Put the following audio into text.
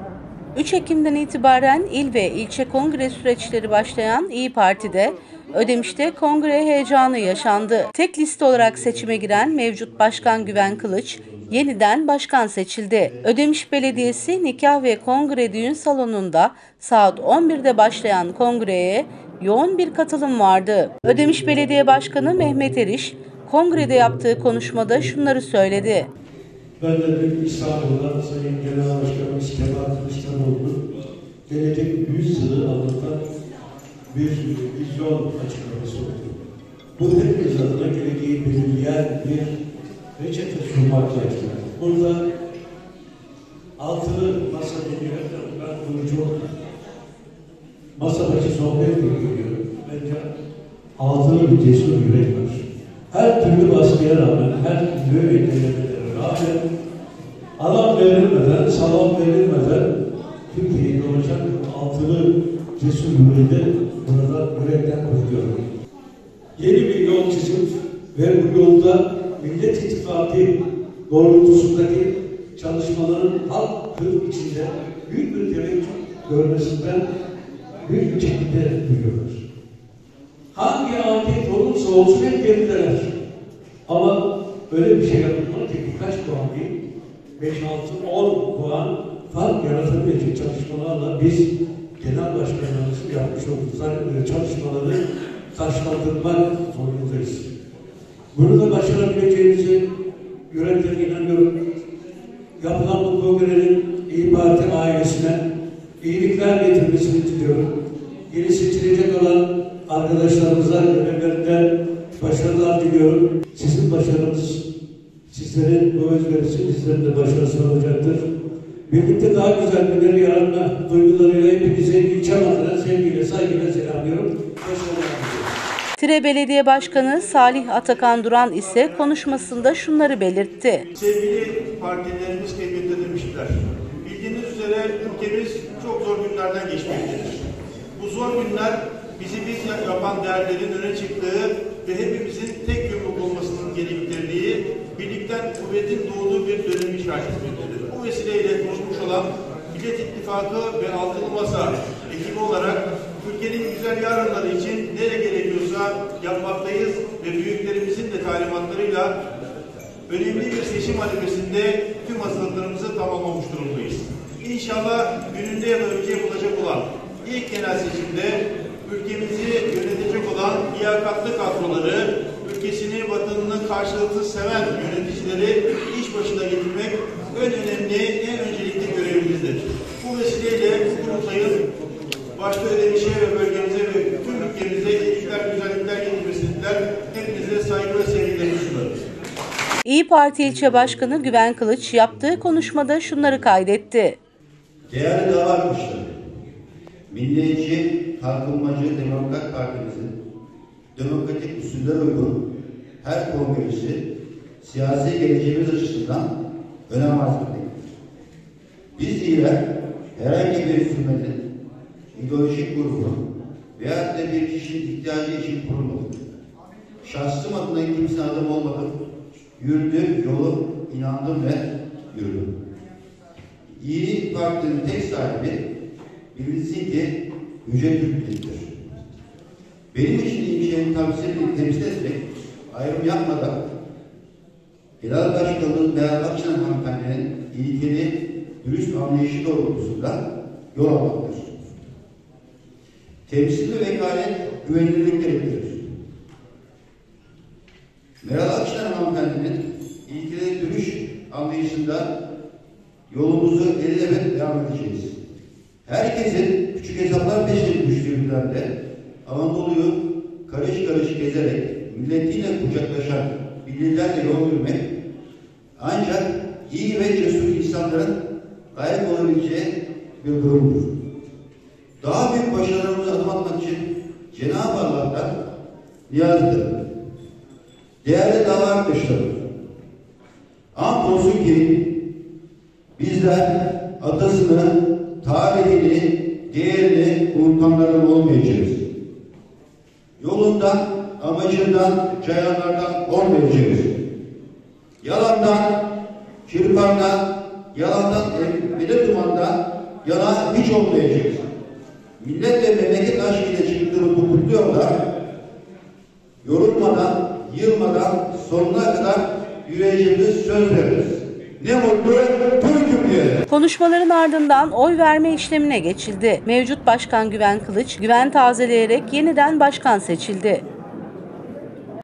3 Ekim'den itibaren il ve ilçe kongre süreçleri başlayan İYİ Parti'de Ödemiş'te kongre heyecanı yaşandı. Tek liste olarak seçime giren mevcut Başkan Güven Kılıç yeniden başkan seçildi. Ödemiş Belediyesi nikah ve kongre düğün salonunda saat 11'de başlayan kongreye yoğun bir katılım vardı. Ödemiş Belediye Başkanı Mehmet Eriş kongrede yaptığı konuşmada şunları söyledi. Ben de Büyük İstanbul'dan Sayın Genel Başkanımız Kemal Kılıçdaroğlu'nun gelecek 100 yılı anlatan bir vizyon açıklaması oldu. Bu hepimiz adına geleceği belirleyen bir reçete sunmakla istedim. Burada altılı masa deniyor. Ben bunu çok masa başı sohbet görüyorum. Bence altılı bir cesur yürek var. Her türlü baskıya rağmen, her türlü engellemelere rağmen alan verilmeden, salon verilmeden Türkiye'yi olacak altılı cesur yüreği burada yürekten kutluyorum. Yeni bir yol çizip ve bu yolda Millet İttifakı doğrultusundaki çalışmaların halk içinde büyük bir teveccüh görmesinden büyük bir şekilde duyuyorlar. Hangi afet olursa olsun hep gerideler. Ama öyle bir şey yapılmalı ki birkaç puan değil, 5, 6, 10 puan fark yaratabilecek çalışmalarla biz genel başkanlarımızın yapmış olduğu çalışmaları taşlandırmak zorundayız. Bunu da başarabileceğimizi yürekten inanıyorum. Yapılan bu kongrenin İYİ Parti ailesine iyilikler getirmesini diliyorum. Yeni seçilecek olan arkadaşlarımıza görevlerinden başarılar diliyorum. Sizin başarınız, sizlerin bu özverisi bizlerin de başarısı olacaktır. Birlikte daha güzel günleri yaratma duygularıyla hepinize ilçem adına sevgiyle, saygıyla selamlıyorum. Başarılar diliyorum. Tire Belediye Başkanı Salih Atakan Duran ise konuşmasında şunları belirtti. Sevgili partilerimiz, kıymetli demişler. Bildiğiniz üzere ülkemiz çok zor günlerden geçmektedir. Bu zor günler bizi biz yapan değerlerin öne çıktığı ve hepimizin tek yumruk olmasının gerektirdiği, birlikten kuvvetin doğduğu bir dönemi işaret etmektedir. Bu vesileyle kurulmuş olan Millet İttifakı ve Altılı Masa ekibi olarak ülkenin güzel yarınları için nereye gerekiyorsa yapmaktayız ve büyüklerimizin de talimatlarıyla önemli bir seçim arifesinde tüm hazırlıklarımızı tamamlamış durumdayız. İnşallah gününde ya da önce yapılacak olan ilk genel seçimde ülkemizi yönetecek olan liyakatlı kadroları, ülkesini, vatanını karşılıksız seven yöneticileri iş başına getirmek en önemli, en öncelikli görevimizdir. Bu vesileyle bu kurultayın başta Ödemiş'e ve bölgemize ve tüm ülkemize iyilikler, güzellikler getirmesinden hepinize saygı ve sevgilerimi sunarız. İYİ Parti İlçe Başkanı Güven Kılıç yaptığı konuşmada şunları kaydetti. Değerli dava arkadaşlar, milliyetçi, kalkınmacı Demokrat Partimizin demokratik usullere uygun her kongresi siyasi geleceğimiz açısından önem arz etmektedir. Biz İYİ'ler herhangi bir hükümetin, ideolojik grubun veyahut da bir kişinin ihtiyacı için kurulmadık. Şahsım adına kimsenin adım olmadım. Yürüdüm, yolu inandım ve yürüdüm. İYİ Parti'nin tek sahibi bilinsin ki Yüce Türk Milleti'dir. Benim için ilçenin temsil etmek, ayrım yapmadan Genel Başkanımız Meral Akşener hanımefendinin ilkeli, dürüst anlayışı doğrultusunda yol almaktır. Temsil ve vekalet güvenilirlik gerektirir. Meral Akşener hanımefendinin ilkeli, dürüst anlayışında yolumuzu elbette devam edeceğiz. Herkesin küçük hesaplar peşine düştüğü günlerde Anadolu'yu karış karış gezerek milletiyle kucaklaşan bir liderle yol yürümek ancak iyi ve cesur insanların layık olabileceği bir durumdur. Daha büyük başarılarımıza adım atmak için Cenab-ı Allah'tan niyaz ederim. Değerli dava arkadaşlarım, andolsun ki bizler atasını, tarihini, değerini unutanlardan olmayacağız. Yolundan, amacından, cayanlardan olmayacağız. Yalandan, çırpandan, yalandan, bile dumandan yana hiç olmayacağız. Millet ve memleket aşkıyla çıktığımız bu kutlu yolda yorulmadan, yılmadan sonuna kadar yürüyeceğimiz söz veririz. Ne mutlu Türk'üm diye. Konuşmaların ardından oy verme işlemine geçildi. Mevcut Başkan Güven Kılıç, güven tazeleyerek yeniden başkan seçildi.